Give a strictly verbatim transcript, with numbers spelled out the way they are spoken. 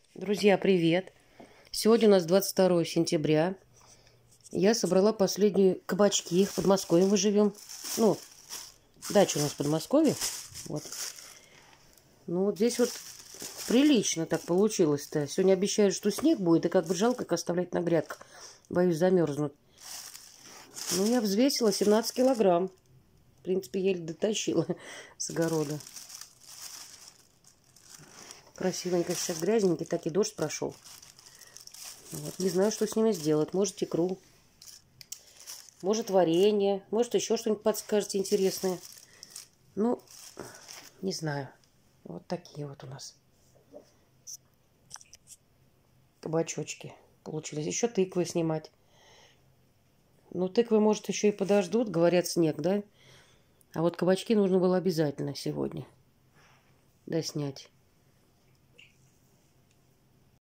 Друзья, привет! Сегодня у нас двадцать второе сентября. Я собрала последние кабачки. В Подмосковье мы живем. Ну, дача у нас в Подмосковье. Вот. Ну, вот здесь вот прилично так получилось-то. Сегодня обещают, что снег будет, и как бы жалко их оставлять на грядках. Боюсь, замерзнут. Ну, я взвесила семнадцать килограмм. В принципе, еле дотащила с огорода. Красивенько, сейчас грязненький, так и дождь прошел. Вот. Не знаю, что с ними сделать. Может, икру, может, варенье, может, еще что-нибудь подскажете интересное. Ну, не знаю. Вот такие вот у нас кабачочки получились. Еще тыквы снимать. Ну, тыквы, может, еще и подождут, говорят, снег, да? А вот кабачки нужно было обязательно сегодня доснять.